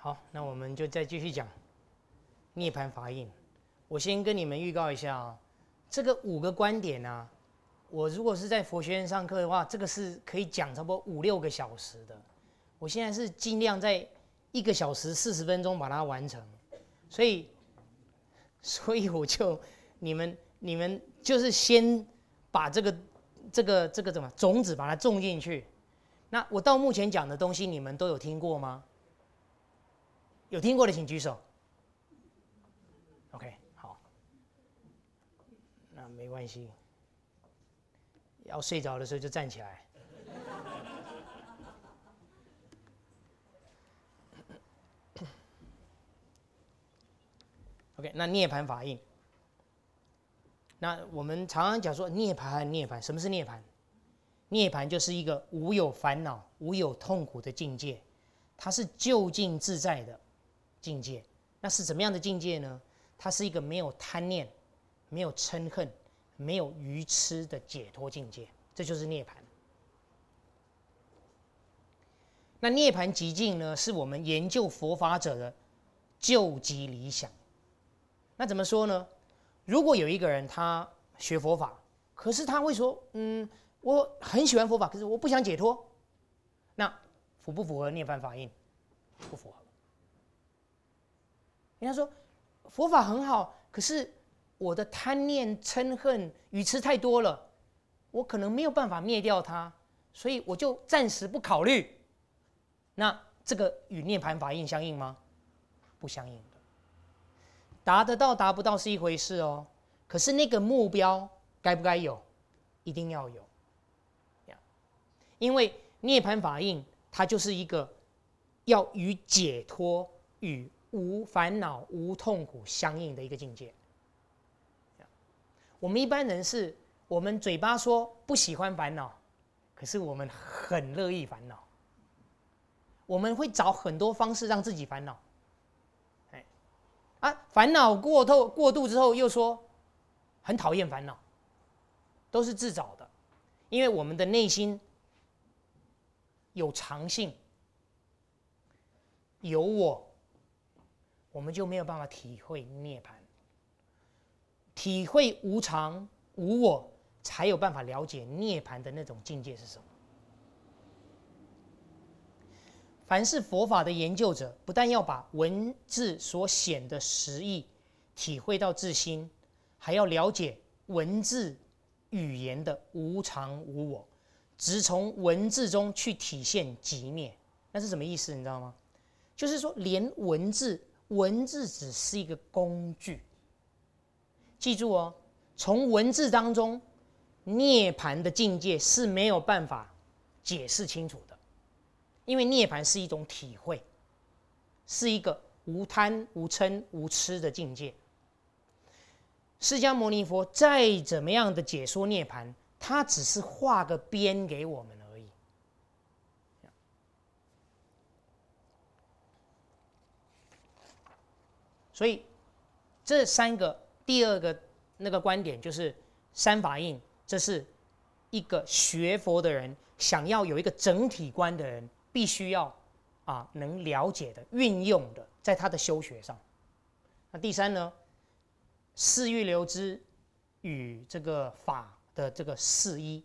好，那我们就再继续讲涅槃法印。我先跟你们预告一下啊，这个5个观点啊，我如果是在佛学院上课的话，这个是可以讲差不多5、6个小时的。我现在是尽量在1个小时40分钟把它完成，所以我就你们就是先把这个怎么种子把它种进去。那我到目前讲的东西，你们都有听过吗？有听过的请举手。OK， 好，那没关系。要睡着的时候就站起来。OK， 那涅槃法印。那我们常常讲说涅槃，什么是涅槃？涅槃就是一个无有烦恼、无有痛苦的境界，它是究竟自在的境界。那是怎么样的境界呢？它是一个没有贪念、没有嗔恨、没有愚痴的解脱境界，这就是涅槃。那涅槃极境呢，是我们研究佛法者的究极理想。那怎么说呢？如果有一个人他学佛法，可是他会说，我很喜欢佛法，可是我不想解脱，那符不符合涅槃法印？不符合。人家说佛法很好，可是我的贪念、嗔恨、愚痴太多了，我可能没有办法灭掉它，所以我就暂时不考虑。那这个与涅槃法印相应吗？不相应的。达得到达不到是一回事哦，可是那个目标该不该有？一定要有。因为涅槃法印它就是一个要与解脱、与无烦恼、无痛苦相应的一个境界。我们一般人是，我们嘴巴说不喜欢烦恼，可是我们很乐意烦恼。我们会找很多方式让自己烦恼。烦恼过度之后又说很讨厌烦恼，都是自找的，因为我们的内心有常性，有我们就没有办法体会涅槃，体会无常无我，才有办法了解涅槃的那种境界是什么。凡是佛法的研究者，不但要把文字所显的实义体会到自心，还要了解文字语言的无常无我，直从文字中去体现寂灭。那是什么意思？你知道吗？就是说，连文字只是一个工具。记住哦，从文字当中，涅槃的境界是没有办法解释清楚的。因为涅槃是一种体会，是一个无贪、无嗔、无痴的境界。释迦牟尼佛再怎么样的解说涅槃，他只是画个边给我们而已。所以这3个，第2个那个观点就是三法印，这是一个学佛的人想要有一个整体观的人。必须要能了解的、运用的，在他的修学上。那第3呢，四欲流支与这个法的这个四依。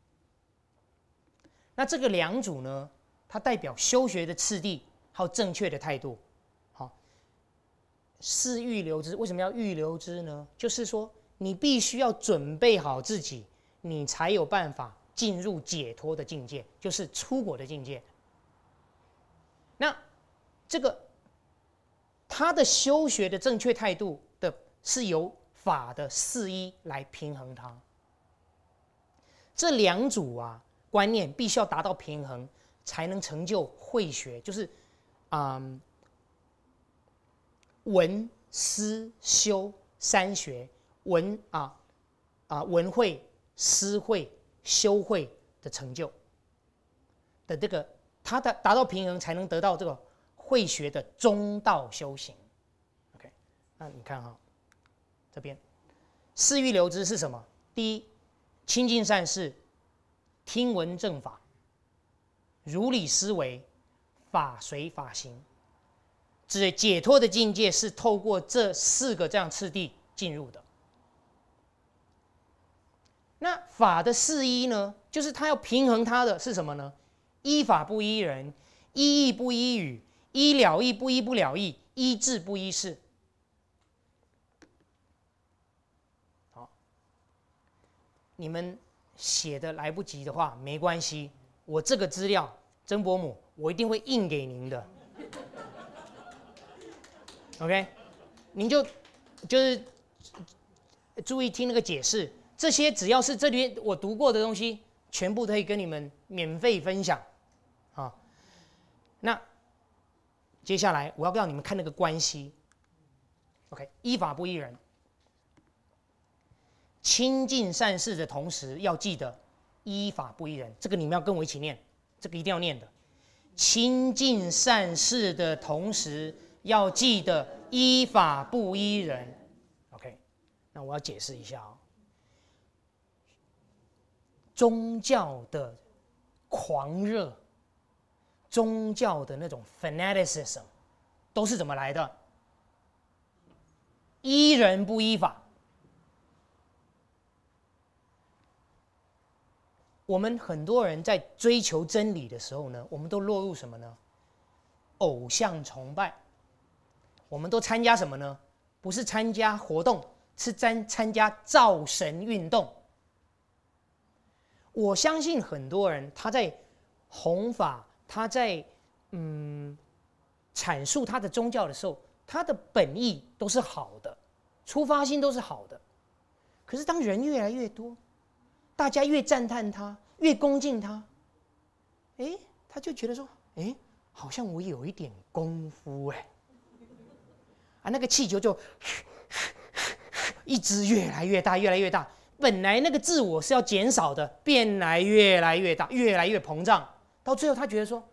那这个2组呢，它代表修学的次第，还有正确的态度。好，四欲流支为什么要欲流支呢？就是说，你必须要准备好自己，你才有办法进入解脱的境界，就是出果的境界。那这个他的修学的正确态度的是由法的四依来平衡它。这2组观念必须要达到平衡，才能成就慧学，就是闻思修3学，闻慧、思慧、修慧的成就的这个。它达到平衡，才能得到这个慧学的中道修行。OK， 那你看这边四欲流支是什么？第一，亲近善事，听闻正法，如理思维，法随法行。 这解脱的境界是透过这4个这样次第进入的。那法的四依呢，就是它要平衡它的是什么呢？依法不依人，依义不依语，依了义不依不了义，依智不依事。好，你们写的来不及的话没关系，我这个资料曾伯母我一定会印给您的。OK， 您就是注意听那个解释，这些只要是这里面我读过的东西，全部可以跟你们免费分享啊。那接下来我要让你们看那个关系。OK， 依法不依人，亲近善事的同时要记得依法不依人，这个你们要跟我一起念，这个一定要念的。亲近善事的同时要记得依法不依人。OK， 那我要解释一下哦。宗教的狂热，宗教的那种 fanaticism， 都是怎么来的？依人不依法。我们很多人在追求真理的时候呢，我们都落入什么呢？偶像崇拜。我们都参加什么呢？不是参加活动，是参加造神运动。我相信很多人他在弘法，他在阐述他的宗教的时候，他的本意都是好的，出发心都是好的。可是当人越来越多，大家越赞叹他，越恭敬他，他就觉得说，好像我有一点功夫那个气球就一直越来越大，越来越大。本来那个自我是要减少的，变来越来越大，越来越膨胀，到最后他觉得说，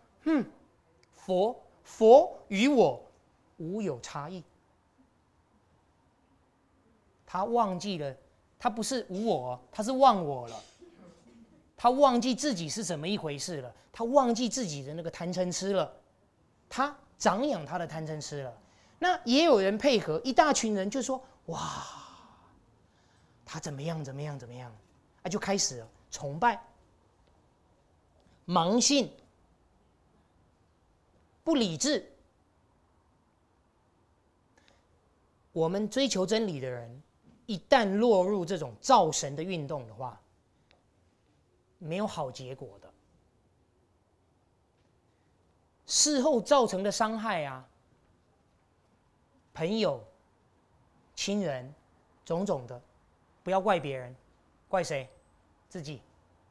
佛与我无有差异。他忘记了，他不是无我，他是忘我了。他忘记自己是怎么一回事了，他忘记自己的那个贪嗔痴了，他长养他的贪嗔痴了。那也有人配合，一大群人就说：“哇，他怎么样怎么样怎么样？”就开始了崇拜、盲信、不理智。我们追求真理的人，一旦落入这种造神的运动的话，没有好结果的。事后造成的伤害朋友、亲人，种种的，不要怪别人，怪谁？自己。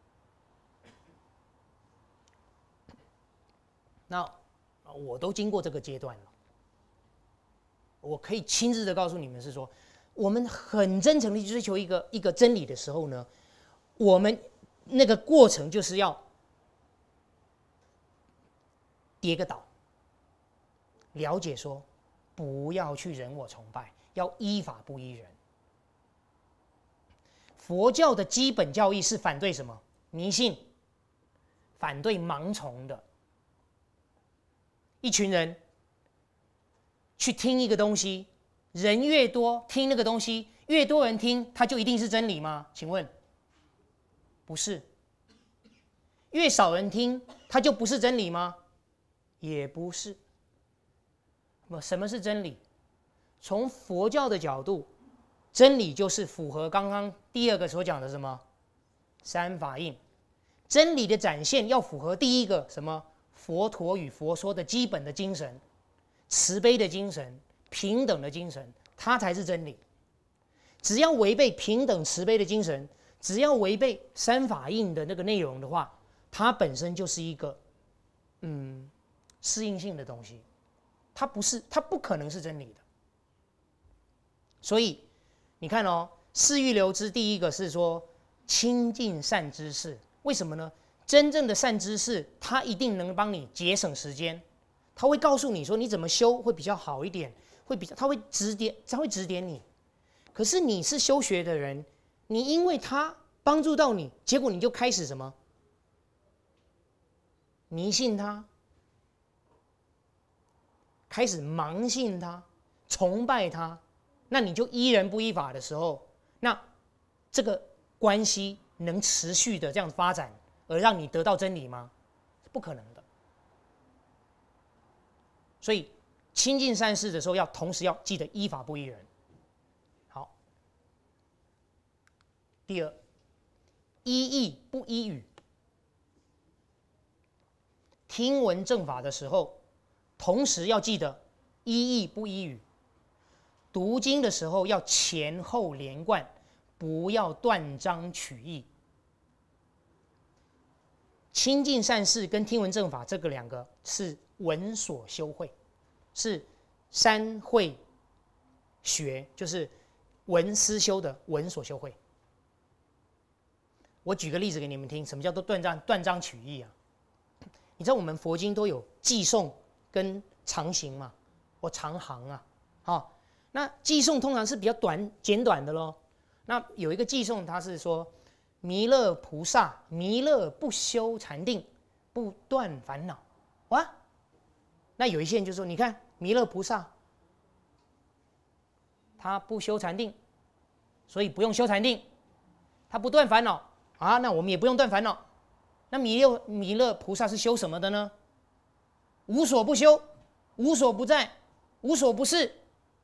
那我都经过这个阶段了，我可以亲自的告诉你们是说，我们很真诚的去追求一个真理的时候呢，我们那个过程就是要跌个倒，了解说，不要去人我崇拜，要依法不依人。佛教的基本教义是反对什么？迷信，反对盲从的。一群人去听一个东西，人越多，听那个东西越多人听，它就一定是真理吗？请问，不是。越少人听，它就不是真理吗？也不是。什么是真理？从佛教的角度，真理就是符合刚刚第二个所讲的什么三法印。真理的展现要符合第一个什么佛陀与佛说的基本的精神，慈悲的精神，平等的精神，它才是真理。只要违背平等慈悲的精神，只要违背三法印的那个内容的话，它本身就是一个适应性的东西，它不可能是真理的。所以你看四欲流支第一个是说亲近善知识，为什么呢？真正的善知识，它一定能帮你节省时间，他会告诉你说你怎么修会比较好一点，他会指点你。可是你是修学的人，你因为他帮助到你，结果你就开始什么迷信他， 开始盲信他、崇拜他，那你就依人不依法的时候，那这个关系能持续的这样发展，而让你得到真理吗？不可能的。所以亲近善事的时候，同时要记得依法不依人。好，第二，依义不依语。听闻正法的时候，同时要记得依义不依语。读经的时候要前后连贯，不要断章取义。亲近善事跟听闻正法这个两个是闻所修会，是三会学，就是闻思修的闻所修会。我举个例子给你们听，什么叫做断章取义啊？你知道我们佛经都有偈颂跟长行嘛，或长行啊，好，那偈颂通常是比较简短的咯。那有一个偈颂，它是说弥勒菩萨弥勒不修禅定，不断烦恼。哇，那有一些人就说，你看弥勒菩萨他不修禅定，所以不用修禅定，他不断烦恼啊，那我们也不用断烦恼。那弥勒菩萨是修什么的呢？无所不修，无所不在，无所不是，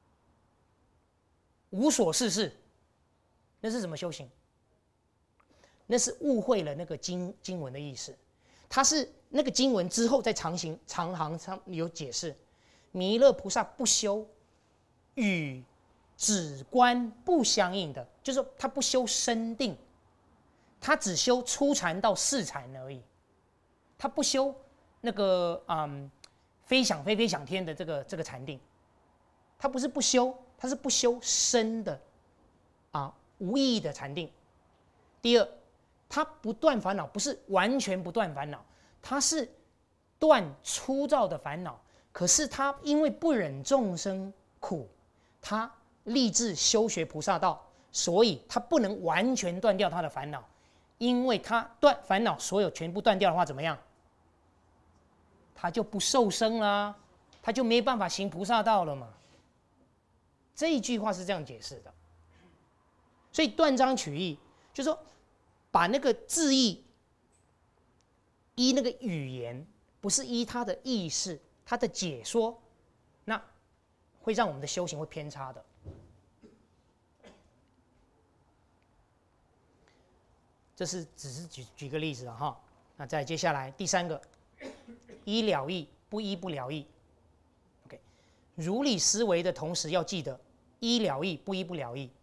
无所事事。那是什么修行？那是误会了那个经文的意思。它是那个经文之后在长行上有解释，弥勒菩萨不修与止观不相应的，就是说他不修深定。他只修初禅到四禅而已，他不修那个飞翔天的这个禅定，他不是不修，他是不修深的无意义的禅定。第二，他不断烦恼，不是完全不断烦恼，他是断粗糙的烦恼。可是他因为不忍众生苦，他立志修学菩萨道，所以他不能完全断掉他的烦恼。因为他烦恼所有全部断掉的话，怎么样？他就不受生啦，他就没办法行菩萨道了嘛。这一句话是这样解释的。所以断章取义，就是说把那个字义依那个语言，不是依他的意识、他的解说，那会让我们的修行会偏差的。这是只是举个例子了哈。那再接下来第三个，依了义不依不了义。OK， 如理思维的同时要记得依了义不依不了义。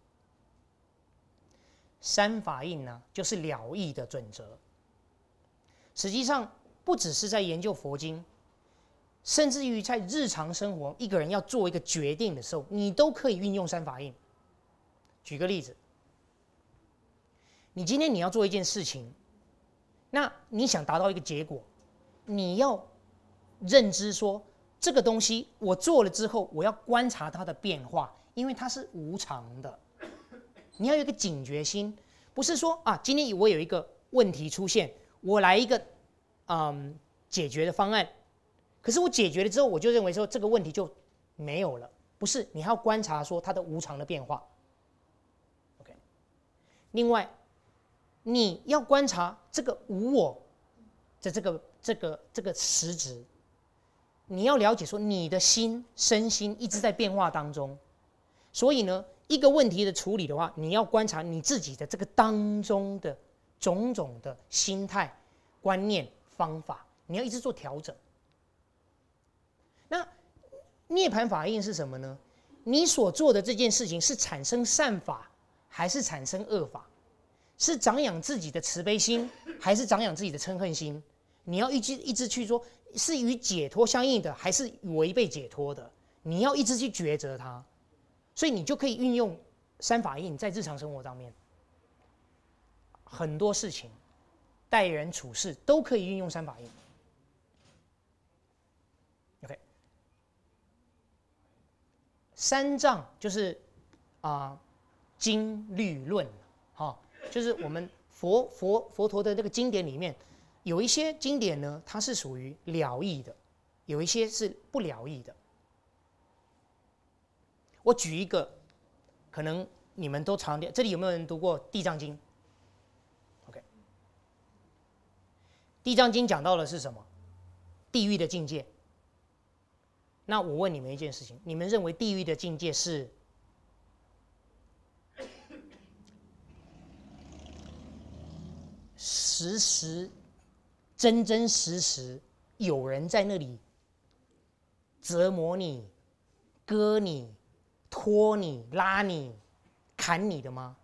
三法印呢，就是了义的准则。实际上，不只是在研究佛经，甚至于在日常生活，一个人要做一个决定的时候，你都可以运用三法印。举个例子。你今天你要做一件事情，那你想达到一个结果，你要认知说这个东西我做了之后，我要观察它的变化，因为它是无常的。你要有一个警觉心，不是说今天我有一个问题出现，我来一个解决的方案，可是我解决了之后，我就认为说这个问题就没有了，不是，你还要观察说它的无常的变化。OK， 另外。你要观察这个无我的这个实质，你要了解说你的身心一直在变化当中，所以呢，一个问题的处理的话，你要观察你自己的这个当中的种种的心态、观念、方法，你要一直做调整。那涅槃法印是什么呢？你所做的这件事情是产生善法，还是产生恶法？是长养自己的慈悲心，还是长养自己的嗔恨心？你要一直去说，是与解脱相应的，还是违背解脱的？你要一直去抉择它，所以你就可以运用三法印在日常生活上面，很多事情，待人处事都可以运用三法印。OK， 三藏就是经律论，就是我们佛陀的那个经典里面，有一些经典呢，它是属于了义的，有一些是不了义的。 我举一个，可能你们都常见，这里有没有人读过《地藏经》？OK，《地藏经》讲到的是什么？地狱的境界。那我问你们一件事情：你们认为地狱的境界是真真实实有人在那里折磨你、割你、拖你、拉你、砍你的吗？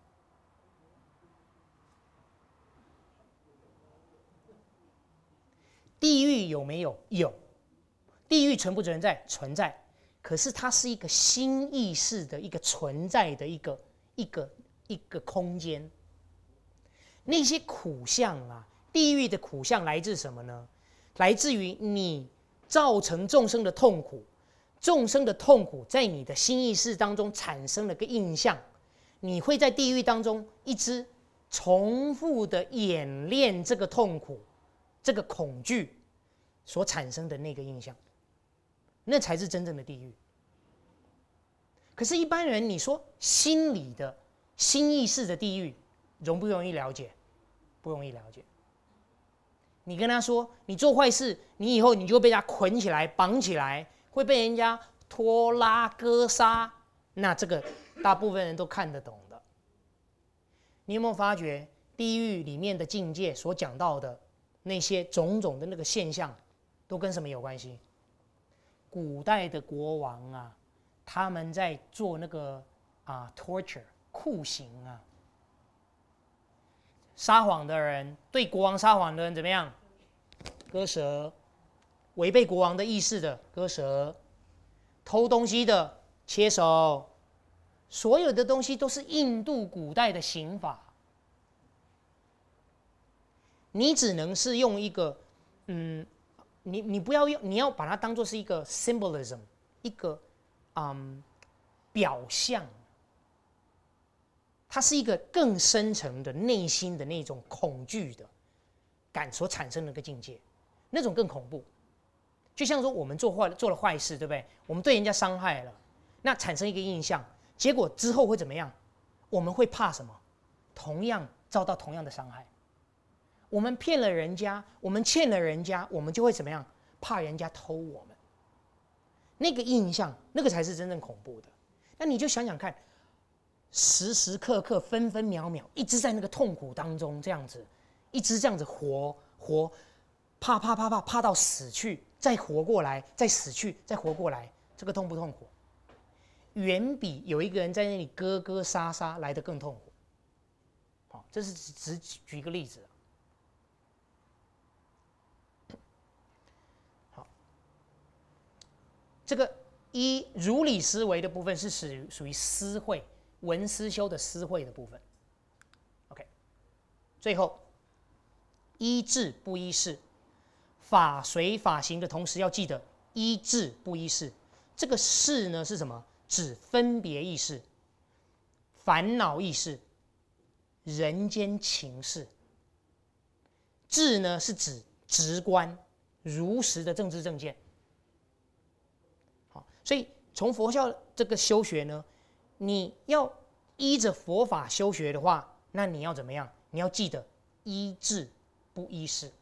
地狱有没有？有。地狱存不存在？存在。可是它是一个新意识的一个存在的一个空间。那些苦相啊，地狱的苦相来自什么呢？来自于你造成众生的痛苦，众生的痛苦在你的心意识当中产生了个印象，你会在地狱当中一直重复的演练这个痛苦、这个恐惧所产生的那个印象，那才是真正的地狱。可是，一般人你说心理的心意识的地狱，容不容易了解？不容易了解。你跟他说，你做坏事，你以后你就会被他捆起来、绑起来，会被人家拖拉、割杀。那这个大部分人都看得懂的。你有没有发觉，地狱里面的境界所讲到的那些种种的那个现象，都跟什么有关系？古代的国王啊，他们在做那个torture 酷刑啊。撒谎的人，对国王撒谎的人怎么样？割舌，违背国王的意思的割舌，偷东西的切手，所有的东西都是印度古代的刑法。你只能是用一个，你不要用，你要把它当作是一个 symbolism， 一个表象。它是一个更深层的内心的那种恐惧的感所产生的一个境界，那种更恐怖。就像说我们做了坏事，对不对？我们对人家伤害了，那产生一个印象，结果之后会怎么样？我们会怕什么？同样遭到同样的伤害。我们骗了人家，我们欠了人家，我们就会怎么样？怕人家偷我们。那个印象，那个才是真正恐怖的。那你就想想看。时时刻刻、分分秒秒，一直在那个痛苦当中，这样子，一直这样子活，怕到死去，再活过来，再死去，再活过来，这个痛不痛苦？远比有一个人在那里割杀来得更痛苦。好，这是只举一个例子。好，这个如理思维的部分是属于思慧。文思修的思慧的部分 ，OK。最后，依智不依事，法随法行的同时，要记得依智不依事。这个事呢是什么？指分别意识、烦恼意识、人间情事。智呢是指直观、如实的政治正见。好，所以从佛教这个修学呢。你要依着佛法修学的话，那你要怎么样？你要记得依智不依事。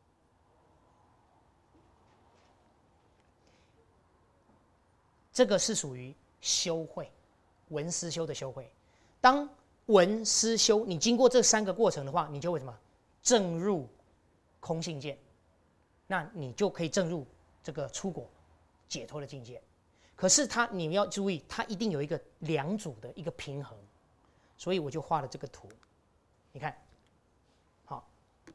这个是属于修慧，文思修的修慧。当文思修，你经过这3个过程的话，你就会什么？证入空性见，那你就可以证入这个出果解脱的境界。可是你们要注意，它一定有一个两组的一个平衡，所以我就画了这个图。你看，好，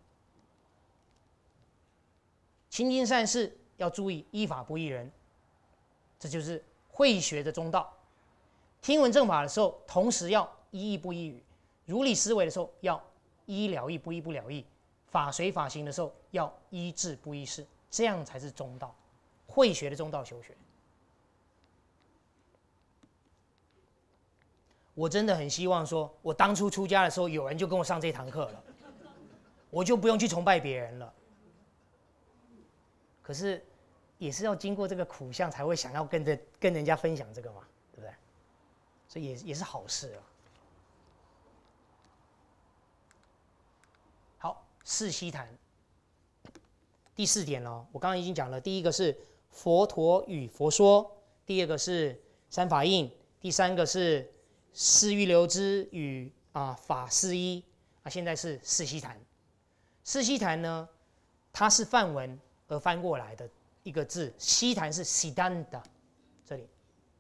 亲近善事要注意依法不依人，这就是慧学的中道。听闻正法的时候，同时要依义不依语；如理思维的时候，要依了义不依不了义；法随法行的时候，要依智不依事，这样才是中道。慧学的中道修学。我真的很希望说，我当初出家的时候，有人就跟我上这堂课了，我就不用去崇拜别人了。可是，也是要经过这个苦相，才会想要跟人家分享这个嘛，对不对？ 所以也是好事啊。好，四悉檀，第4点了。我刚刚已经讲了，第一个是佛陀与佛说，第二个是三法印，第3个是释预流支与法四依现在是四悉檀。四悉檀呢，它是梵文而翻过来的一个字，悉檀是 siddhanta， 这里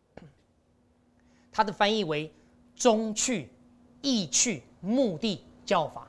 它的翻译为中趣、意趣、目的教法。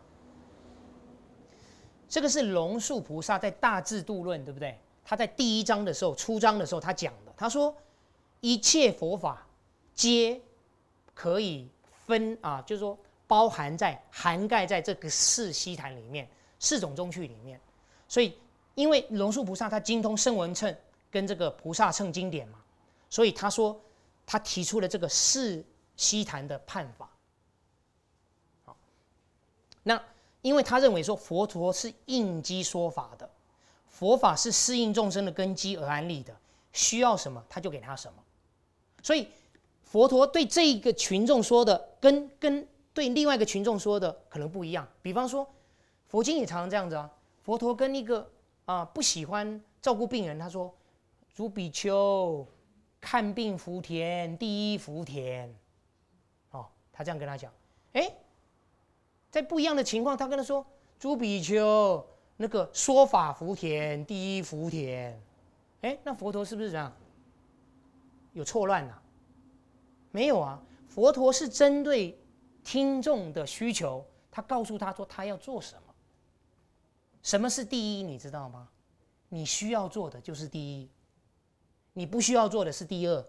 这个是龙树菩萨在大智度论，对不对？他在第1章的时候，出章的时候，他讲的，他说一切佛法皆可以分就是说涵盖在这个四悉檀里面，4种中趣里面。所以，因为龙树菩萨他精通声闻乘跟这个菩萨乘经典嘛，所以他说他提出了这个四悉檀的判法。好，那因为他认为说佛陀是应机说法的，佛法是适应众生的根基而安立的，需要什么他就给他什么。所以佛陀对这个群众说的跟对另外一个群众说的可能不一样。比方说佛经也常常这样子啊，佛陀跟一个不喜欢照顾病人，他说诸比丘看病福田，第一福田。他这样跟他讲。在不一样的情况，他跟他说诸比丘那个说法福田，第一福田。那佛陀是不是这样有错乱啊？没有啊，佛陀是针对听众的需求，他告诉他说他要做什么。什么是第一？你知道吗？你需要做的就是第一，你不需要做的是第二，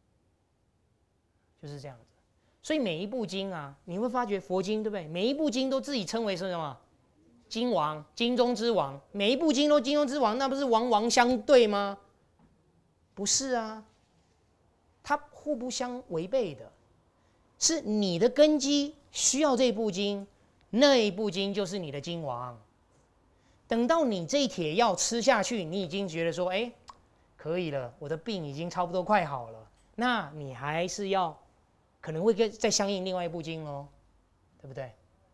就是这样子。所以每一部经你会发觉佛经对不对？每一部经都自己称为是什么？经王，经中之王。每一部经都经中之王，那不是王王相对吗？不是啊，它互不相违背的。是你的根基需要这部经，那一部经就是你的经王。等到你这一帖药吃下去，你已经觉得说，可以了，我的病已经差不多快好了，那你还是要可能会再相应另外一部经咯，对不对？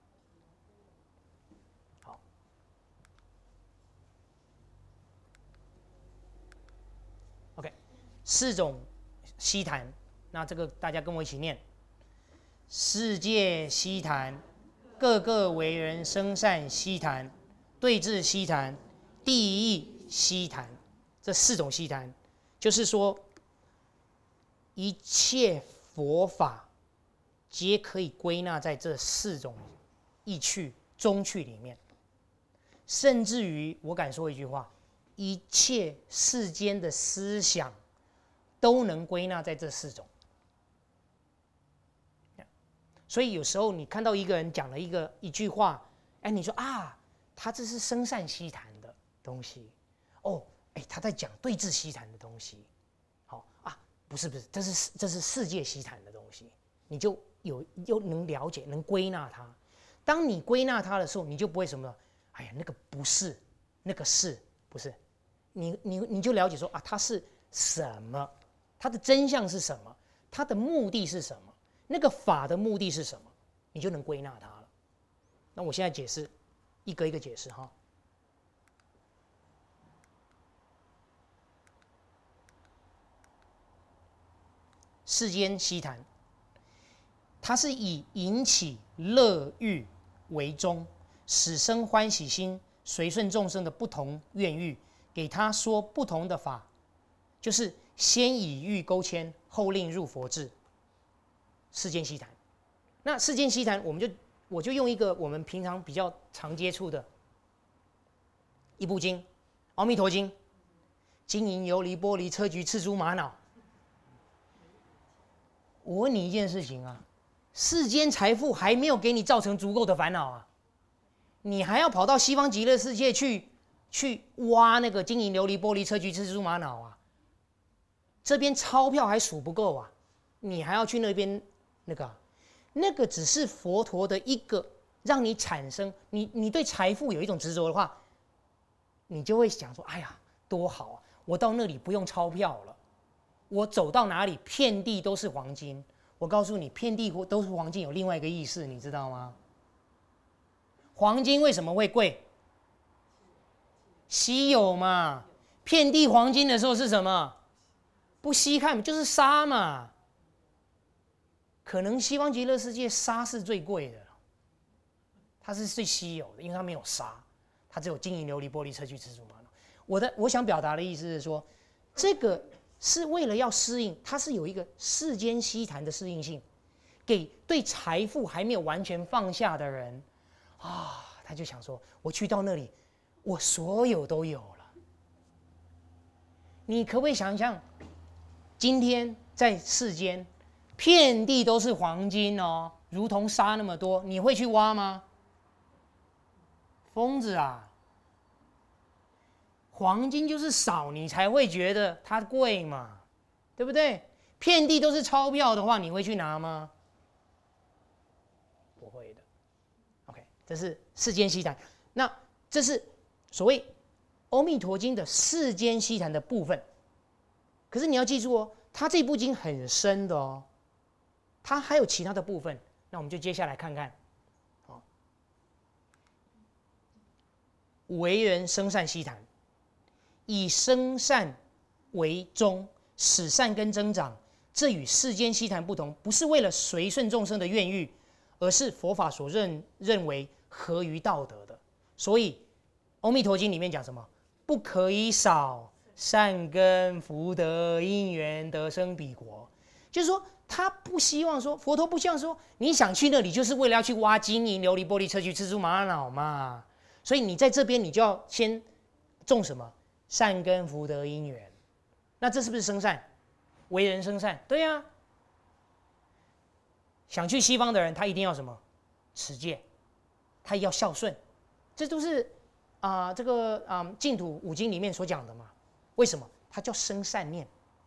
好，4种悉檀，那这个大家跟我一起念：世界悉檀，个个为人生善悉檀，对治悉檀，第一悉檀。这4种悉檀，就是说一切佛法皆可以归纳在这4种意趣、中趣里面，甚至于我敢说一句话，一切世间的思想都能归纳在这4种。所以有时候你看到一个人讲了一句话，你说他这是生善悉檀的东西，他在讲对治悉檀的东西，不是，这是世界悉檀的东西，你就又能了解，能归纳它。当你归纳它的时候，你就不会什么，那个不是，那个是不是？你就了解说它是什么，它的真相是什么，它的目的是什么，那个法的目的是什么，你就能归纳它了。那我现在解释，一个一个解释哈。世间悉檀，它是以引起乐欲为宗，使生欢喜心，随顺众生的不同愿欲，给他说不同的法，就是先以欲勾牵，后令入佛智。世间悉檀，那世间悉檀，我就用一个我们平常比较常接触的一部经，《阿弥陀经》，金银琉璃玻璃砗磲赤珠玛瑙。我问你一件事情世间财富还没有给你造成足够的烦恼你还要跑到西方极乐世界去挖那个金银琉璃玻璃砗磲赤珠玛瑙这边钞票还数不够你还要去那边那个只是佛陀的一个让你产生你对财富有一种执着的话，你就会想说，多好我到那里不用钞票了。我走到哪里，遍地都是黄金； 我告诉你，遍地都是黄金有另外一个意思，你知道吗？黄金为什么会贵？稀有嘛。遍地黄金的时候是什么？不稀罕，就是沙嘛。可能西方极乐世界沙是最贵的，它是最稀有的，因为它没有沙，它只有金银琉璃玻璃砗磲赤珠玛瑙。我想表达的意思是说，这个是为了要适应，它是有一个世间稀谈的适应性，给对财富还没有完全放下的人啊，他就想说，我去到那里，我所有都有了。你可不可以想象，今天在世间，遍地都是黄金哦，如同沙那么多，你会去挖吗？疯子啊！黄金就是少，你才会觉得它贵嘛，对不对？遍地都是钞票的话，你会去拿吗？不会的。OK， 这是世间稀谈。那这是所谓《阿弥陀经》的世间稀谈的部分。可是你要记住哦，它这部经很深的哦，它还有其他的部分。那我们就接下来看看。为人生善稀谈，以生善为宗，使善根增长。这与世间稀谈不同，不是为了随顺众生的愿欲，而是佛法所认为合于道德的。所以《阿弥陀经》里面讲什么？不可以少善根福德因缘得生彼国。就是说，他不希望说，佛陀不希望说，你想去那里就是为了要去挖金银琉璃玻璃砗磲赤珠玛瑙嘛。所以你在这边，你就要先种什么善根福德因缘。那这是不是生善？为人生善，对呀、啊。想去西方的人，他一定要什么？持戒，他要孝顺，这都是这个净土五经里面所讲的嘛。为什么？它叫生善念。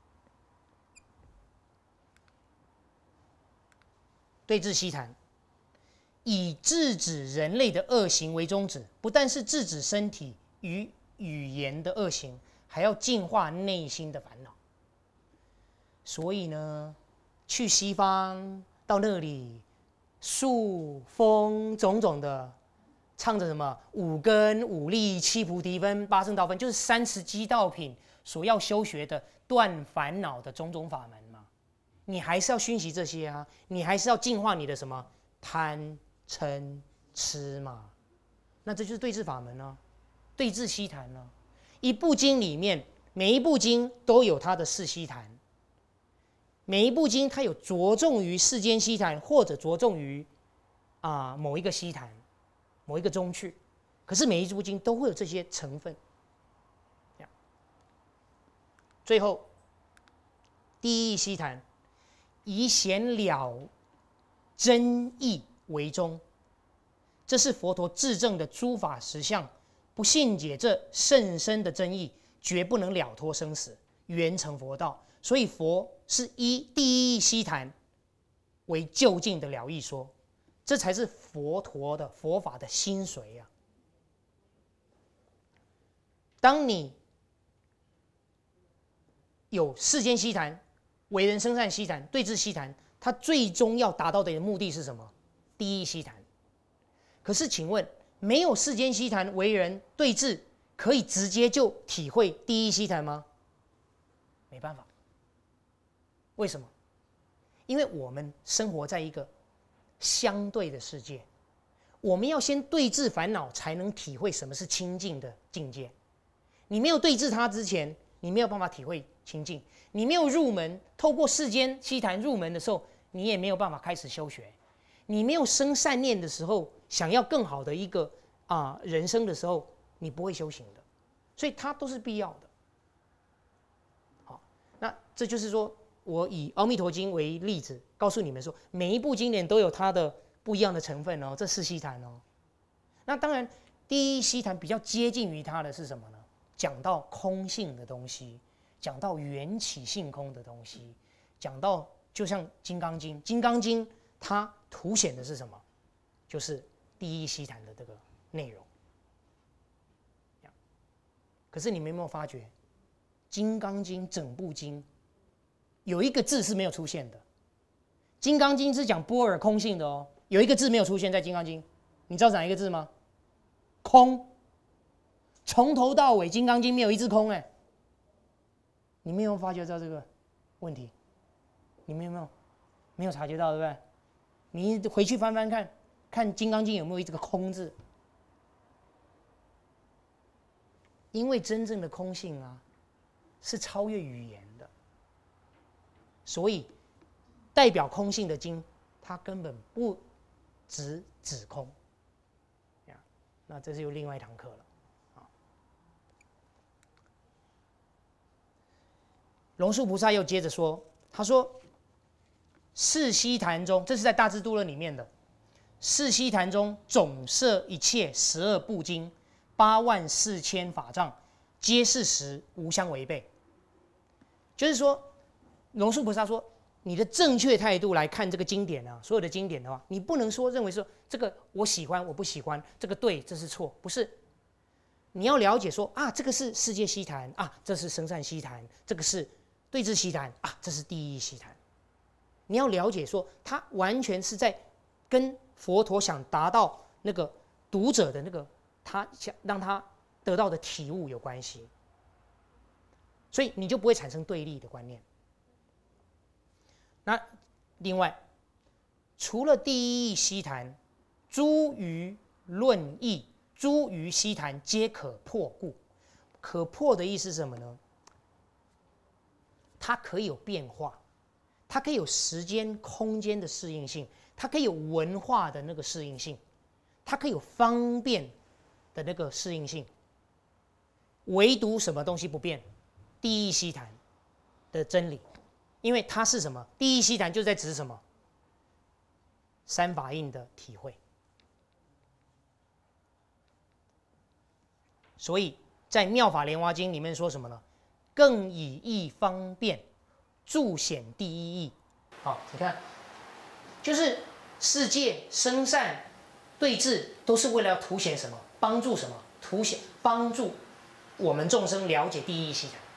对治稀谈，以制止人类的恶行为宗旨，不但是制止身体与语言的恶行，还要净化内心的烦恼。所以呢，去西方到那里，树风种种的，唱着什么五根五力七菩提分八圣道分，就是30基道品所要修学的断烦恼的种种法门嘛。你还是要熏习这些啊，你还是要净化你的什么贪嗔痴嘛。那这就是对治法门啊，对治稀谈啊。一部经里面，每一部经都有它的世稀谈。每一部经它有着重于世间稀谈，或者着重于某一个稀谈，某一个宗趣。可是每一部经都会有这些成分。最后，第一稀谈，以显了真义为宗。这是佛陀制证的诸法实相，不信解这甚深的真义，绝不能了脱生死，圆成佛道。所以佛是以第一稀谈为究竟的了义说，这才是佛陀的佛法的精髓啊。当你有世间稀谈、为人生善稀谈、对治稀谈，它最终要达到的目的是什么？第一稀谈。可是请问，没有世间稀谈、为人对治，可以直接就体会第一稀谈吗？没办法。为什么？因为我们生活在一个相对的世界，我们要先对治烦恼，才能体会什么是清净的境界。你没有对治它之前，你没有办法体会清净。你没有入门，透过世间稀谈入门的时候，你也没有办法开始修学。你没有生善念的时候，想要更好的一个人生的时候，你不会修行的。所以它都是必要的。好，那这就是说，我以《阿弥陀经》为例子，告诉你们说，每一部经典都有它的不一样的成分哦，这是稀谈哦。那当然，第一稀谈比较接近于它的是什么呢？讲到空性的东西，讲到缘起性空的东西，讲到就像《金刚经》，《金刚经》它凸显的是什么？就是第一稀谈的这个内容。可是你们有没有发觉，《金刚经》整部经有一个字是没有出现的？《 金刚经》是讲般若空性的哦，有一个字没有出现在《金刚经》，你知道哪一个字吗？空。从头到尾，《金刚经》没有一字空哎。你们有没有发觉到这个问题？你们有没有察觉到，对不对？你回去翻翻看，看《金刚经》有没有这个空字。因为真正的空性啊，是超越语言的，所以代表空性的经，它根本不指空。那这是又另外一堂课了。龙树菩萨又接着说，他说：“四悉檀中，这是在《大智度论》里面的。四悉檀中总摄一切12部经，84000法藏，皆是实，无相违背。”就是说，龙树菩萨说，你的正确态度来看这个经典啊，所有的经典的话，你不能说认为说这个我喜欢，我不喜欢，这个对，这是错，不是。你要了解说啊，这个是世界悉檀啊，这是生善悉檀，这个是对治悉檀啊，这是第一悉檀。你要了解说，它完全是在跟佛陀想达到那个读者的那个他想让他得到的体悟有关系，所以你就不会产生对立的观念。那另外，除了第一义悉檀，诸余论义，诸余悉檀皆可破故。可破的意思是什么呢？它可以有变化，它可以有时间、空间的适应性，它可以有文化的那个适应性，它可以有方便的那个适应性。唯独什么东西不变？第一悉檀的真理，因为它是什么？第一悉檀就在指什么？三法印的体会。所以在《妙法莲华经》里面说什么呢？更以义方便，著显第一义。好，你看，就是世界生善对治，都是为了要凸显什么？帮助什么？凸显帮助我们众生了解第一义悉檀。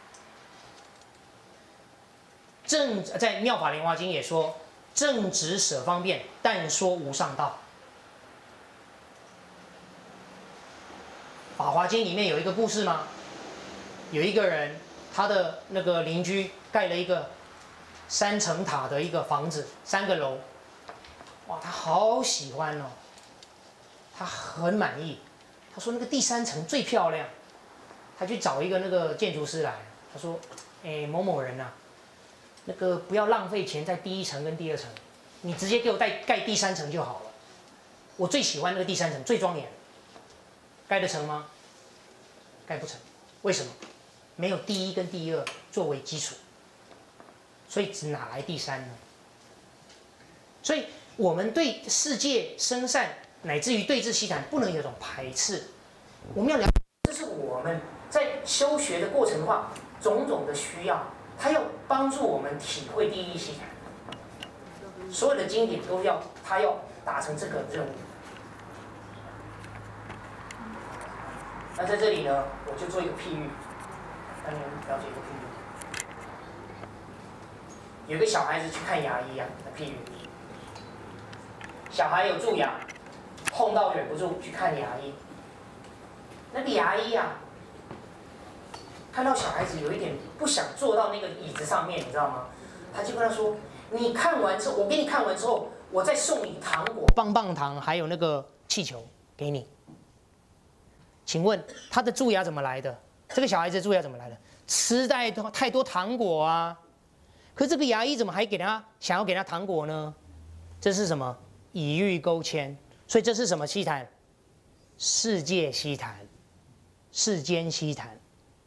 在《妙法莲华经》也说，正直舍方便，但说无上道。《法华经》里面有一个故事吗？有一个人，他的那个邻居盖了一个3层塔的一个房子，3个楼，哇，他好喜欢哦，他很满意。他说那个第3层最漂亮，他去找一个那个建筑师来，他说：“哎，某某人啊，那个不要浪费钱在第1层跟第2层，你直接给我盖第3层就好了。我最喜欢那个第3层，最庄严。盖得成吗？盖不成，为什么？没有第1跟第2作为基础，所以哪来第3呢？所以我们对世界生善，乃至于对治悉檀，不能有一种排斥。我们要了解，这是我们在修学的过程的话，种种的需要，它要帮助我们体会第一悉檀。所有的经典都要，它要达成这个任务。那在这里呢，我就做一个譬喻，让你们了解一个譬喻。有个小孩子去看牙医啊，的譬喻。小孩有蛀牙，痛到忍不住去看牙医。那个牙医啊，看到小孩子有一点不想坐到那个椅子上面，你知道吗？他就跟他说：“你看完之后，我给你看完之后，我再送你糖果、棒棒糖，还有那个气球给你。”请问他的蛀牙怎么来的？这个小孩子的蛀牙怎么来的？吃太多糖果啊！可是这个牙医怎么还想要给他糖果呢？这是什么？以欲勾牵。所以这是什么悉檀？世界悉檀，世间悉檀。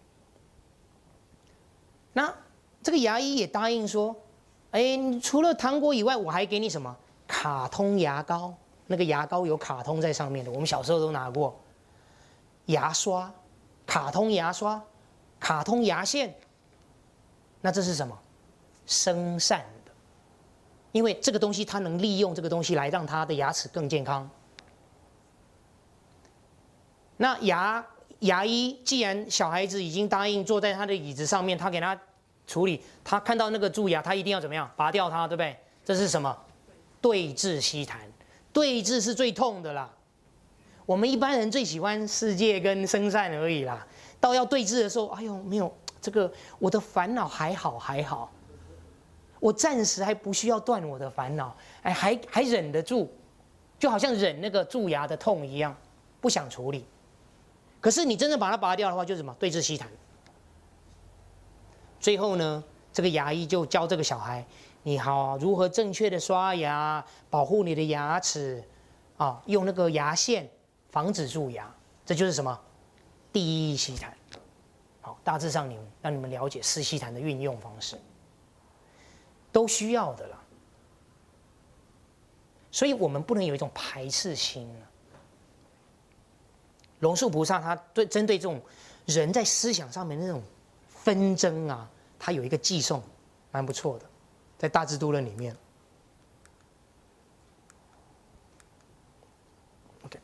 那这个牙医也答应说：“哎，除了糖果以外，我还给你什么？卡通牙膏。那个牙膏有卡通在上面的，我们小时候都拿过。牙刷，卡通牙刷，卡通牙线。那这是什么？生善的，因为这个东西它能利用这个东西来让它的牙齿更健康。那牙医既然小孩子已经答应坐在他的椅子上面，他给他处理，他看到那个蛀牙，他一定要怎么样？拔掉它，对不对？ 这是什么？对峙西谈，对峙是最痛的啦。我们一般人最喜欢世界跟生善而已啦，到要对峙的时候，哎呦，没有这个，我的烦恼还好，我暂时还不需要断我的烦恼，哎，还忍得住，就好像忍那个蛀牙的痛一样，不想处理。可是你真正把它拔掉的话，就是什么？对峙西谈。最后呢，这个牙医就教这个小孩，你好如何正确的刷牙，保护你的牙齿，啊，用那个牙线防止蛀牙，这就是什么？第一西谈。好，大致上让你们了解四西谈的运用方式，都需要的啦。所以我们不能有一种排斥心啊。龙树菩萨他针对这种人在思想上面那种纷争啊，他有一个寄颂，蛮不错的，在《大智度论》里面。OK，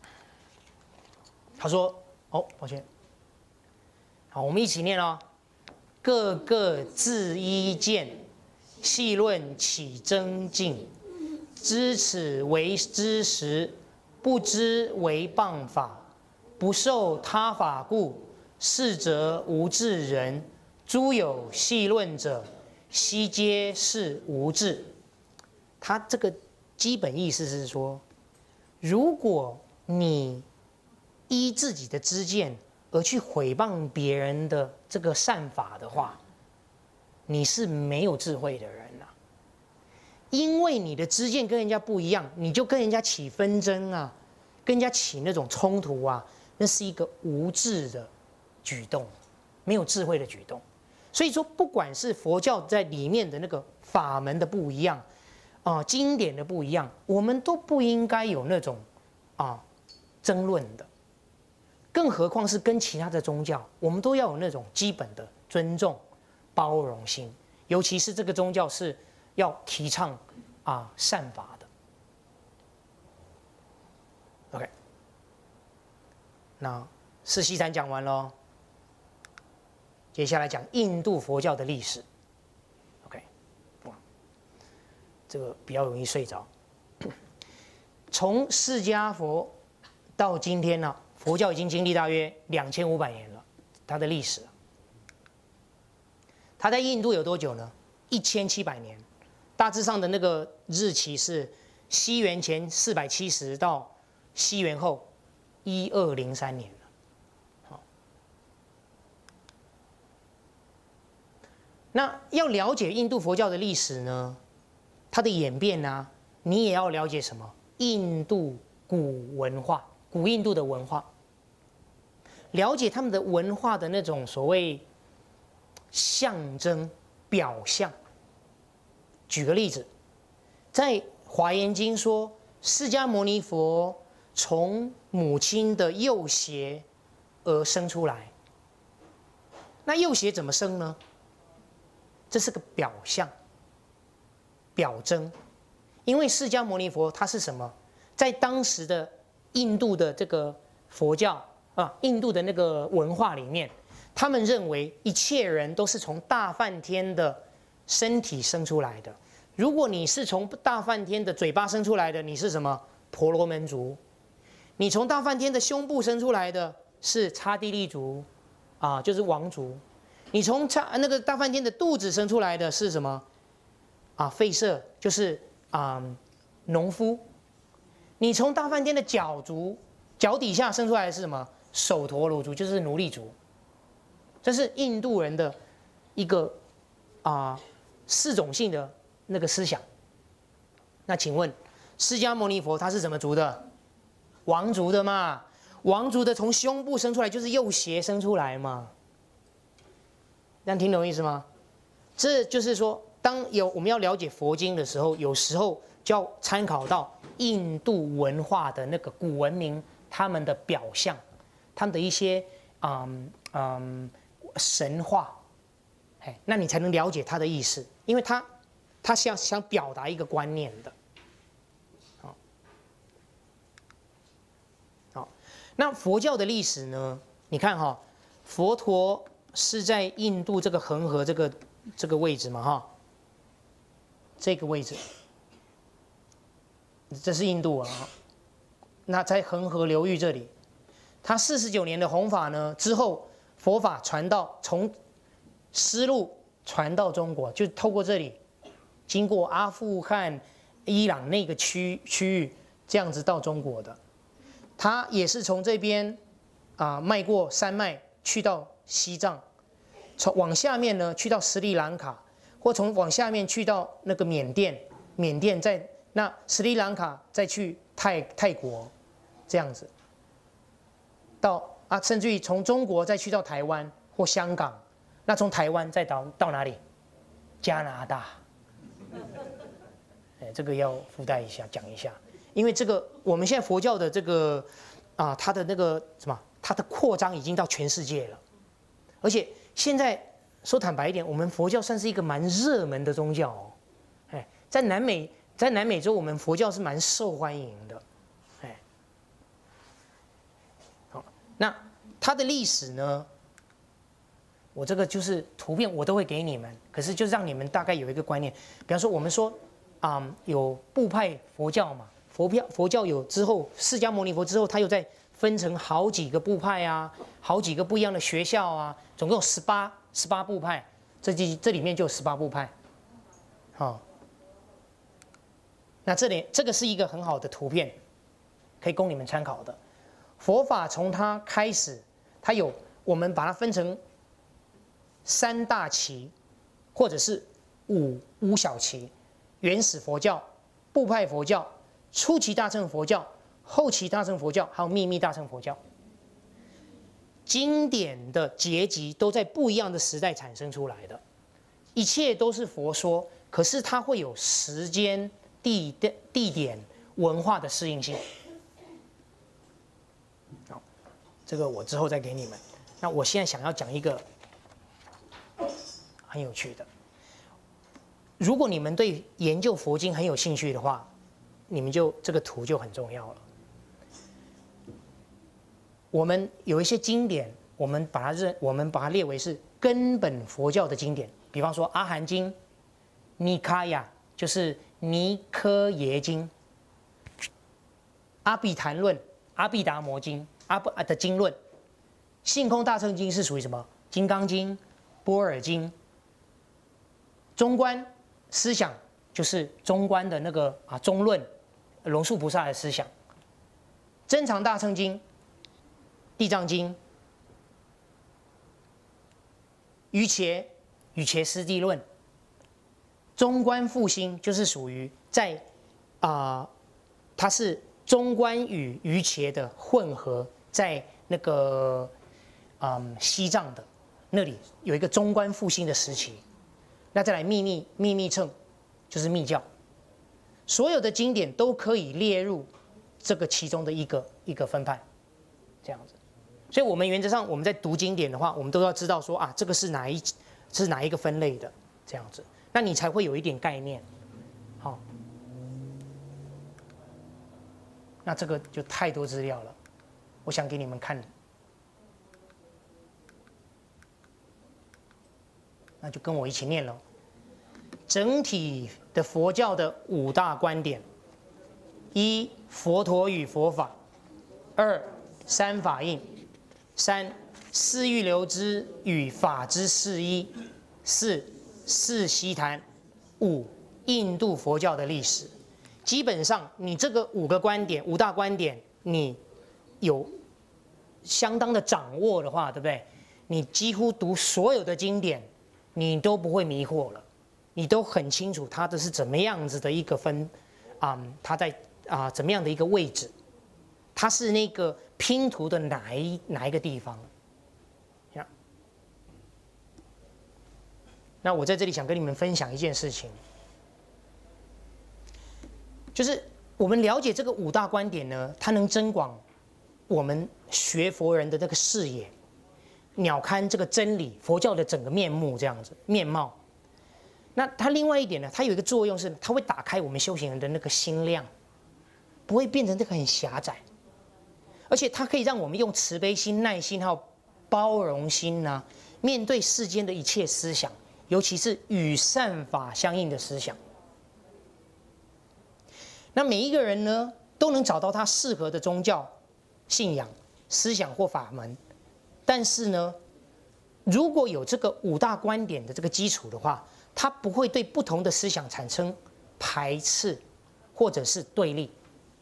他说：“哦，抱歉，好，我们一起念哦。各个自依见，细论起争竞，知此为知识，不知为谤法，不受他法故。”是则无智人，诸有细论者，悉皆是无智。他这个基本意思是说，如果你依自己的知见而去毁谤别人的这个善法的话，你是没有智慧的人啊。因为你的知见跟人家不一样，你就跟人家起纷争啊，跟人家起那种冲突啊，那是一个无智的举动，没有智慧的举动。所以说，不管是佛教在里面的那个法门的不一样，经典的不一样，我们都不应该有那种争论的。更何况是跟其他的宗教，我们都要有那种基本的尊重、包容心。尤其是这个宗教是要提倡善法的。OK， 那四西禅讲完了。接下来讲印度佛教的历史 ，OK， 哇，这个比较容易睡着。从释迦佛到今天呢，佛教已经经历大约2500年了，它的历史。它在印度有多久呢？1700年，大致上的那个日期是西元前470到西元后1203年。那要了解印度佛教的历史呢，它的演变呢，你也要了解什么？印度古文化，古印度的文化，了解他们的文化的那种所谓象征表象。举个例子，在《华严经》说，释迦牟尼佛从母亲的右胁而生出来。那右胁怎么生呢？这是个表象、表征，因为释迦牟尼佛他是什么？在当时的印度的这个佛教印度的那个文化里面，他们认为一切人都是从大梵天的身体生出来的。如果你是从大梵天的嘴巴生出来的，你是什么？婆罗门族；你从大梵天的胸部生出来的是刹帝利族，就是王族。你从那个大梵天的肚子生出来的是什么？吠舍，就是农夫。你从大梵天的脚底下生出来的是什么？首陀罗族，就是奴隶族。这是印度人的一个四种性的那个思想。那请问，释迦牟尼佛他是什么族的？王族的嘛。王族的从胸部生出来就是右胁生出来嘛。这样听懂意思吗？这就是说，我们要了解佛经的时候，有时候就要参考到印度文化的那个古文明他们的表象，他们的一些神话，那你才能了解它的意思，因为他想表达一个观念的。好，那佛教的历史呢？你看佛陀是在印度这个恒河这个位置嘛这个位置，这是印度啊。那在恒河流域这里，他49年的弘法呢之后，佛法传到从丝路传到中国，就透过这里，经过阿富汗、伊朗那个区域，这样子到中国的。他也是从这边迈过山脉去到西藏，往下面呢去到斯里兰卡，或往下面去到那个缅甸在那斯里兰卡再去泰国，这样子，到甚至于从中国再去到台湾或香港，那从台湾再到哪里？加拿大。这个要附带一下讲一下，因为这个我们现在佛教的这个它的那个它的扩张已经到全世界了，而且现在说坦白一点，我们佛教算是一个蛮热门的宗教哦。在南美洲，我们佛教是蛮受欢迎的。好，那它的历史呢？我这个就是图片，我都会给你们，可是就是让你们大概有一个观念。比方说，我们说有部派佛教嘛，佛教有之后，释迦牟尼佛之后，他又再分成好几个部派啊，好几个不一样的学校啊，总共有18部派，这里面就有18部派。好，那这个是一个很好的图片，可以供你们参考的。佛法从它开始，我们把它分成3大期，或者是五小期：原始佛教、部派佛教、初期大乘佛教、后期大乘佛教，还有秘密大乘佛教。经典的结集都在不一样的时代产生出来的，一切都是佛说，可是它会有时间、地点、文化的适应性。好，这个我之后再给你们。那我现在想要讲一个很有趣的，如果你们对研究佛经很有兴趣的话，你们这个图就很重要了。我们有一些经典，我们把它列为是根本佛教的经典，比方说《阿含经》、《尼卡雅》就是尼科耶经、《阿毗昙论》、《阿毗达摩经》的经论，《性空大乘经》是属于什么？《金刚经》、《般若经》。中观思想就是中观的那个中论，龙树菩萨的思想。增长大乘经、地藏经、瑜伽师地论。中观复兴就是属于在它是中观与瑜伽的混合，在那个西藏的那里有一个中观复兴的时期。那再来秘密乘，就是密教，所有的经典都可以列入这个其中的一个分派，这样子。所以，我们原则上我们在读经典的话，我们都要知道说这个是哪一个分类的，这样子，那你才会有一点概念。好，那这个就太多资料了，我想给你们看。那就跟我一起念了。整体的佛教的5大观点：1. 佛陀与佛法；2. 三法印；3. 释欲流支与法之释一；4. 四悉檀；5. 印度佛教的历史。基本上，你这个5大观点，你有相当的掌握的话，对不对？你几乎读所有的经典，你都不会迷惑了，你都很清楚它的是怎么样子的一个它在怎么样的一个位置，它是那个拼图的哪一个地方。那我在这里想跟你们分享一件事情，就是我们了解这个5大观点呢，它能增广我们学佛人的那个视野，鸟瞰这个真理佛教的整个面目这样子面貌。那它另外一点呢，它有一个作用是，它会打开我们修行人的那个心量，不会变成这个很狭窄，而且它可以让我们用慈悲心、耐心还有包容心呢，面对世间的一切思想，尤其是与善法相应的思想。 那每一个人呢，都能找到他适合的宗教信仰、思想或法门。但是呢，如果有这个5大观点的这个基础的话，他不会对不同的思想产生排斥或者是对立。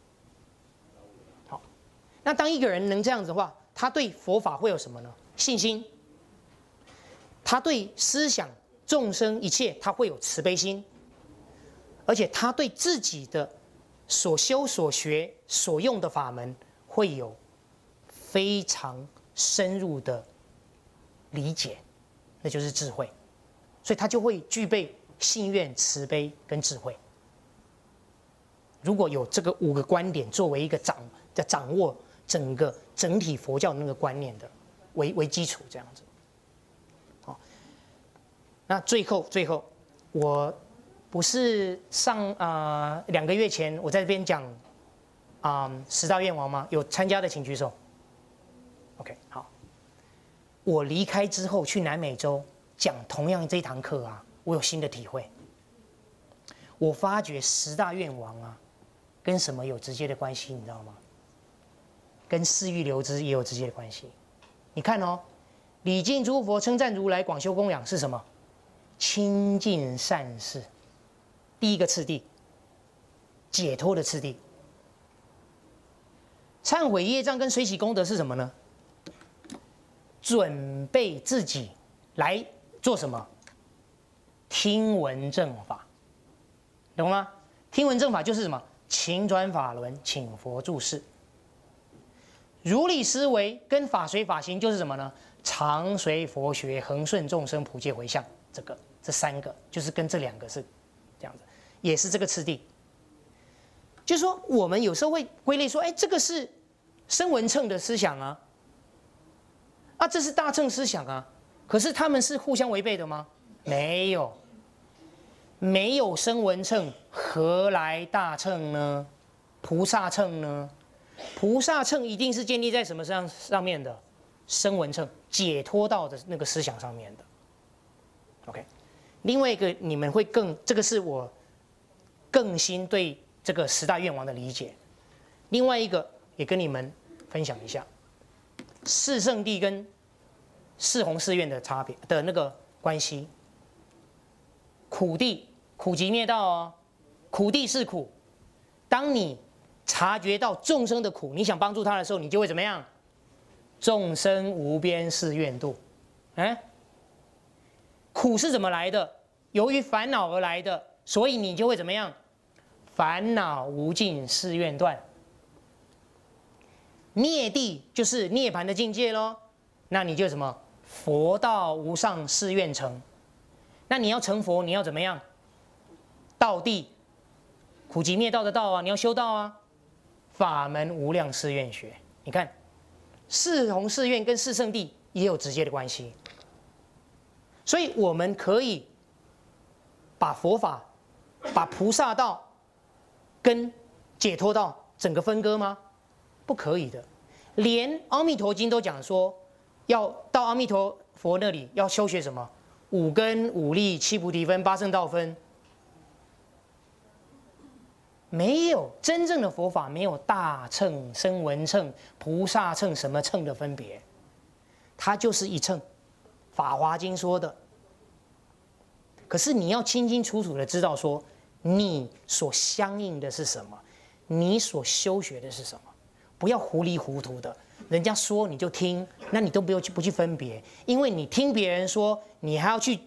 好，那当一个人能这样子的话，他对佛法会有什么呢？信心。他对思想、众生一切，他会有慈悲心，而且他对自己的所修所学所用的法门会有非常深入的理解，那就是智慧。所以他就会具备信愿、慈悲跟智慧。如果有这个5个观点作为一个掌握整体佛教的那个观念的为基础，这样子。好，那最后，我不是上2个月前我在这边讲10大愿王吗？有参加的请举手。OK， 好。我离开之后去南美洲讲同样这一堂课啊，我有新的体会。我发觉10大愿王啊，跟什么有直接的关系，你知道吗？跟四欲流支也有直接的关系。你看哦，礼敬诸佛，称赞如来，广修供养是什么？清净善事，第一个次第，解脱的次第。忏悔业障跟随喜功德是什么呢？准备自己来做什么？听闻正法，懂吗？听闻正法就是什么？请转法轮，请佛注释。如理思维跟法随法行就是什么呢？常随佛学，恒顺众生，普皆回向。这3个就是跟这2个是这样子，也是这个次第。就是说，我们有时候会归类说，哎，这个是声闻乘的思想啊，这是大乘思想啊。可是他们是互相违背的吗？没有，没有声闻乘，何来大乘呢？菩萨乘呢？菩萨乘一定是建立在什么上面的？声闻乘，解脱道的那个思想上面的。OK， 另外一个你们会这个是我更新对这个10大愿王的理解。另外一个也跟你们分享一下，四圣谛跟四弘誓愿的差别的那个关系。苦谛，苦集灭道哦，苦谛是苦。当你察觉到众生的苦，你想帮助他的时候，你就会怎么样？众生无边誓愿度。苦是怎么来的？由于烦恼而来的，所以你就会怎么样？烦恼无尽誓愿断。灭谛就是涅槃的境界咯，那你就什么？佛道无上誓愿成。那你要成佛，你要怎么样？道谛，苦集灭道的道啊，你要修道啊。法门无量誓愿学，你看，四弘誓愿跟四圣谛也有直接的关系。所以我们可以把佛法、把菩萨道跟解脱道整个分割吗？不可以的。连《阿弥陀经》都讲说，要到阿弥陀佛那里要修学什么？5根、5力、7菩提分、8圣道分。没有真正的佛法，没有大乘、声闻乘、菩萨乘什么乘的分别，它就是一乘。《法华经》说的。可是你要清清楚楚的知道说，你所相应的是什么，你所修学的是什么，不要糊里糊涂的。人家说你就听，那你都不去分别，因为你听别人说，你还要去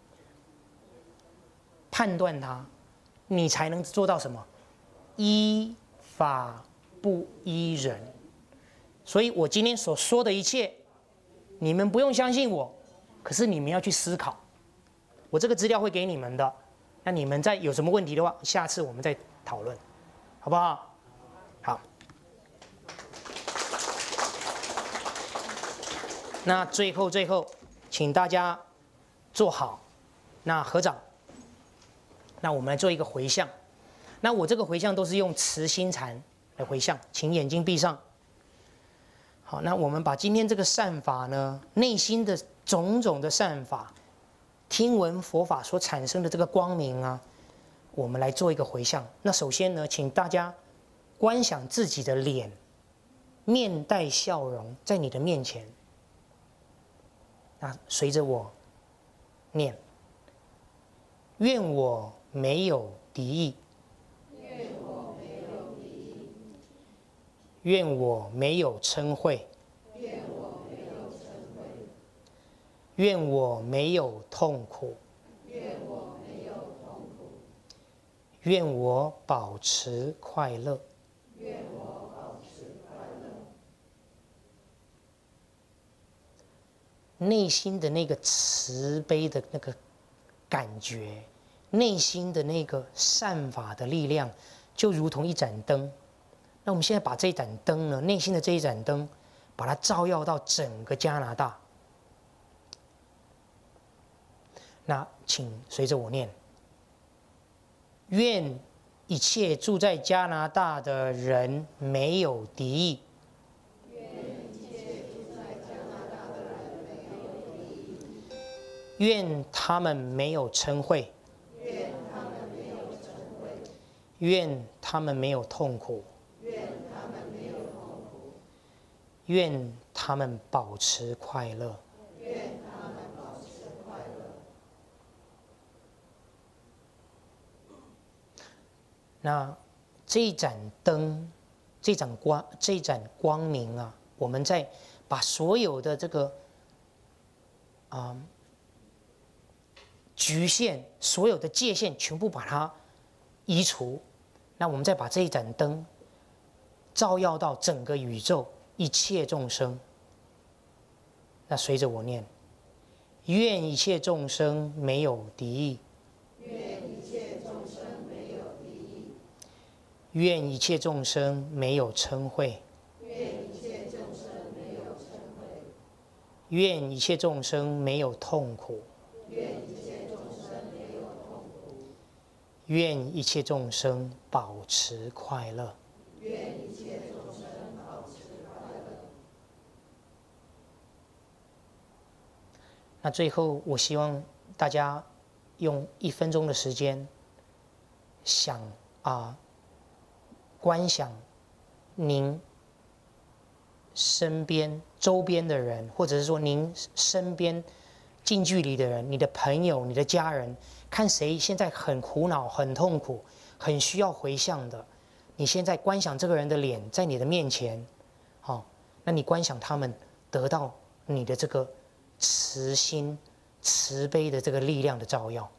判断它，你才能做到什么？依法不依人。所以我今天所说的一切，你们不用相信我，可是你们要去思考。我这个资料会给你们的，那你们再有什么问题的话，下次我们再讨论，好不好？好。那最后，请大家坐好，那合掌。那我们来做一个回向。那我这个回向都是用慈心禅来回向，请眼睛闭上。好，那我们把今天这个善法呢，内心的种种的善法，听闻佛法所产生的这个光明啊， 我们来做一个回向。那首先呢，请大家观想自己的脸，面带笑容，在你的面前。那随着我念：愿我没有敌意，愿我没有敌意；愿我没有嗔恚，愿我没有嗔恚；愿我没有痛苦，愿我没有痛苦；愿我保持快乐，愿我保持快乐。内心的那个慈悲的那个感觉，内心的那个善法的力量，就如同一盏灯。那我们现在把这一盏灯呢，内心的这一盏灯，把它照耀到整个加拿大。那请随着我念：愿一切住在加拿大的人没有敌意。愿他们没有嗔恚，愿他们没有嗔恚；愿他们没有痛苦，愿他们没有痛苦；愿他们保持快乐，愿他们保持快乐。那这一盏灯，这盏光明啊，我们再把所有的这个局限，所有的界限全部把它移除。那我们再把这一盏灯照耀到整个宇宙一切众生。那随着我念：愿一切众生没有敌意，愿一切众生没有敌意；愿一切众生没有嗔恚，愿一切众生没有嗔恚；愿一切众生没有痛苦，愿一切众生保持快乐，愿一切众生保持快乐。那最后，我希望大家用1分钟的时间，观想您身边、周边的人，或者是说您身边近距离的人，你的朋友、你的家人。看谁现在很苦恼、很痛苦、很需要回向的，你现在观想这个人的脸在你的面前，那你观想他们得到你的这个慈心、慈悲的这个力量的照耀。